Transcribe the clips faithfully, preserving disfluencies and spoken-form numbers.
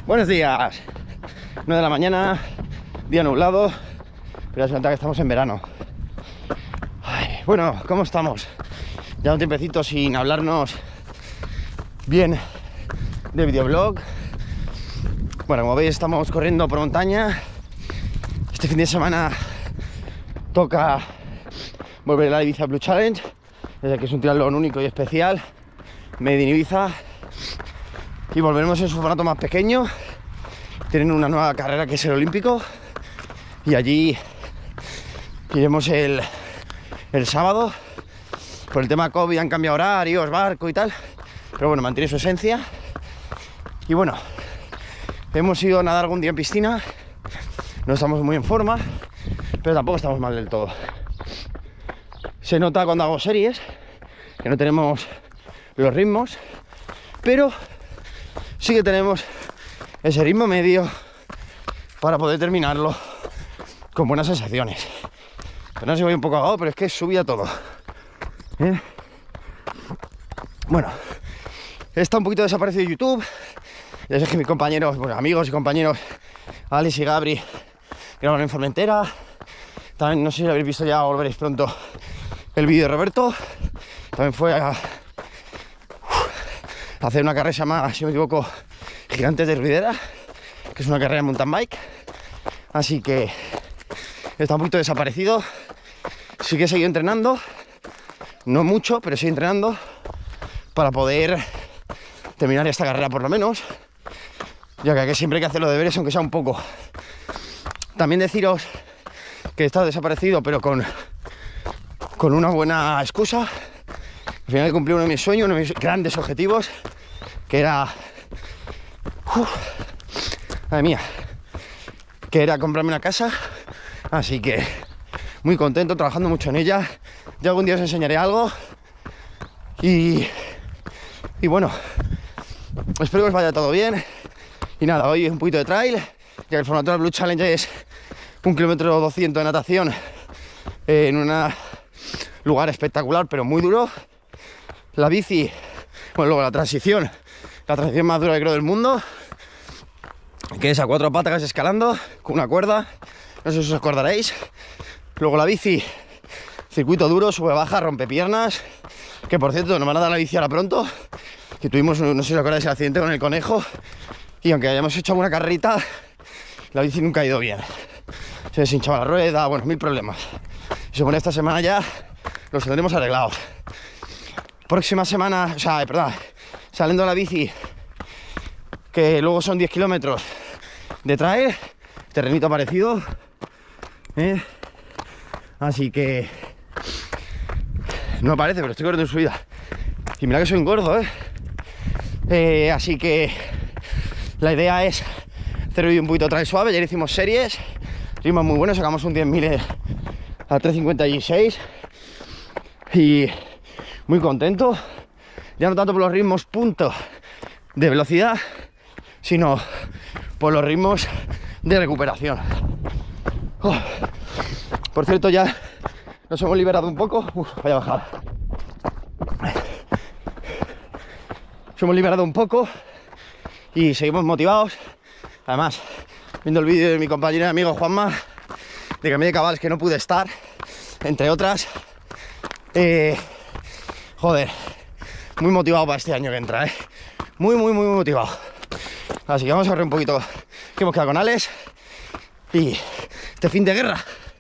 Buenos días, nueve de la mañana, día nublado, pero se nota que estamos en verano. Ay, bueno, ¿cómo estamos? Ya un tiempecito sin hablarnos bien de videoblog. Bueno, como veis estamos corriendo por montaña. Este fin de semana toca volver a la Ibiza Blue Challenge, desde que es un triatlón único y especial, made in Ibiza. Y volveremos en su formato más pequeño. Tienen una nueva carrera que es el Olímpico. Y allí iremos el, el sábado. Por el tema COVID han cambiado horarios, barco y tal. Pero bueno, mantiene su esencia. Y bueno, hemos ido a nadar algún día en piscina. No estamos muy en forma, pero tampoco estamos mal del todo. Se nota cuando hago series que no tenemos los ritmos, pero sí que tenemos ese ritmo medio para poder terminarlo con buenas sensaciones. Pero no sé si voy un poco ahogado, pero es que subía todo. ¿Eh? Bueno, está un poquito desaparecido de YouTube. Ya sé que mis compañeros, bueno, amigos y compañeros Alex y Gabri graban en Formentera. También no sé si habéis visto ya o lo veréis pronto el vídeo de Roberto. También fue a, uf, a hacer una carrera llamada, si no me equivoco, Gigantes de Ruidera, que es una carrera de mountain bike. Así que está un poquito desaparecido. Sí que he seguido entrenando, no mucho, pero sigo entrenando para poder terminar esta carrera por lo menos, ya que aquí siempre hay que hacer los deberes, aunque sea un poco. También deciros que he estado desaparecido, pero con, con una buena excusa. Al final he cumplido uno de mis sueños, uno de mis grandes objetivos, que era... Uf, madre mía, que era comprarme una casa. Así que muy contento, trabajando mucho en ella. Ya algún día os enseñaré algo. Y, y bueno, espero que os vaya todo bien. Y nada, hoy un poquito de trail, ya que el formato de Blue Challenge es un kilómetro doscientos de natación eh, en un lugar espectacular, pero muy duro. La bici, bueno, luego la transición, la transición más dura que creo del mundo, que es a cuatro patas escalando con una cuerda, no sé si os acordaréis. Luego la bici, circuito duro, sube, baja, rompe piernas, que por cierto nos van a dar la bici ahora pronto, que tuvimos, no sé si os acordáis, el accidente con el conejo, y aunque hayamos hecho alguna carrerita, la bici nunca ha ido bien. Se deshinchaba la rueda, bueno, mil problemas. Y supone esta semana ya los tendremos arreglados. Próxima semana, o sea, perdón, saliendo de la bici, que luego son diez kilómetros de trail, terrenito parecido, ¿eh? Así que no parece, pero estoy corriendo en subida. Y mira que soy un gordo, ¿eh? Eh, así que la idea es hacer hoy un poquito de trail suave. Ayer hicimos series, ritmos muy buenos, sacamos un diez mil a tres cincuenta y seis y muy contento. Ya no tanto por los ritmos punto de velocidad, sino por los ritmos de recuperación. Oh. Por cierto, ya nos hemos liberado un poco. Uf, vaya bajada. Nos hemos liberado un poco y seguimos motivados. Además, viendo el vídeo de mi compañero y amigo Juanma, de Camino de Cabals, que no pude estar, entre otras. Eh, joder, muy motivado para este año que entra, ¿eh? Muy, muy, muy motivado. Así que vamos a correr un poquito, que hemos quedado con Alex. Y este fin de guerra.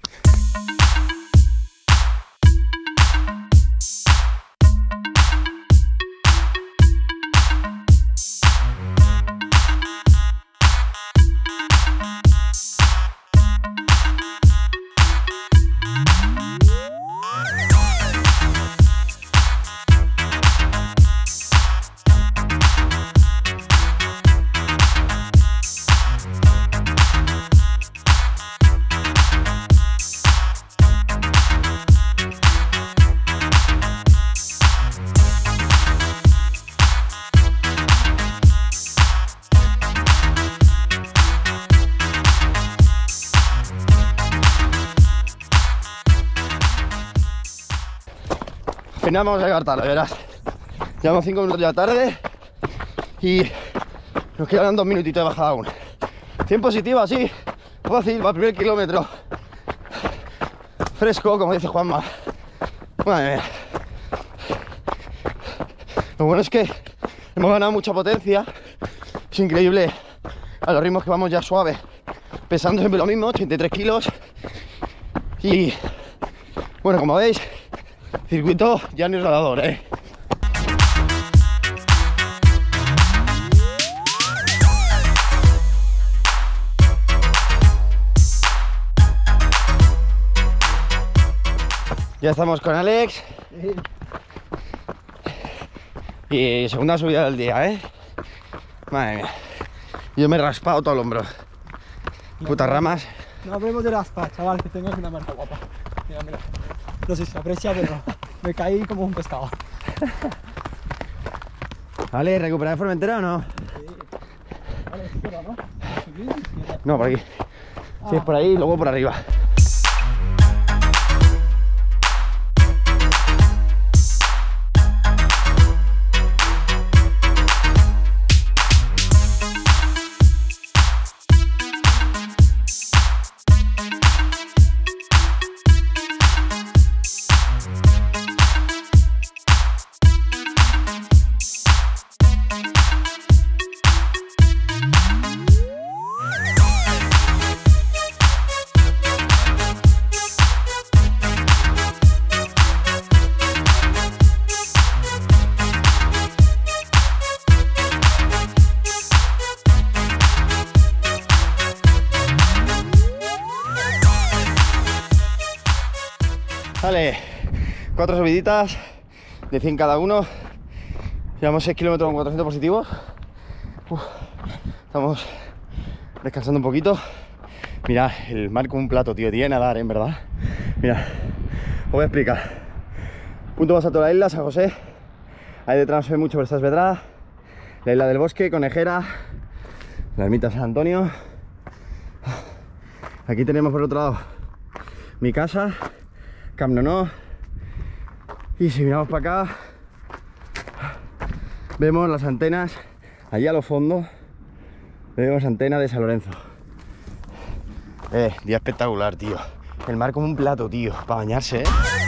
Al final vamos a llegar tarde, verás. Llevamos cinco minutos ya tarde y Nos quedan dos minutitos de bajada aún. cien positiva, sí. Fácil, para el primer kilómetro. Fresco, como dice Juanma. Madre mía. Lo bueno es que hemos ganado mucha potencia. Es increíble a los ritmos que vamos ya suaves. Pesando siempre lo mismo, ochenta y tres kilos. Y bueno, como veis, circuito ya no es rodador, ¿eh? Ya estamos con Alex. Y segunda subida del día, ¿eh? Madre mía. Yo me he raspado todo el hombro. Putas ramas. No hablemos de raspa, chaval, que tengo una marca guapa. Mira, mira. No sé si se aprecia, pero me caí como un pescado. Vale, ¿recuperar de Formentera o no? Sí. Vale, izquierda, ¿no? No, por aquí. Ah. Si es por ahí, luego por arriba. Vale, cuatro subiditas de cien cada uno. Llevamos seis kilómetros con cuatrocientos positivos. Uf, estamos descansando un poquito. Mira, el mar como un plato, tío. Tiene que nadar, ¿eh? En verdad. Mira, os voy a explicar. Punto más alto de la isla, San José. Ahí detrás se ve mucho, pero esta es Vedrá. La isla del Bosque, Conejera. La ermita de San Antonio. Aquí tenemos por otro lado mi casa, Camp Nono. Y si miramos para acá, vemos las antenas. Allí a lo fondo vemos antena de San Lorenzo. Eh, día espectacular, tío. El mar como un plato, tío, para bañarse, ¿eh?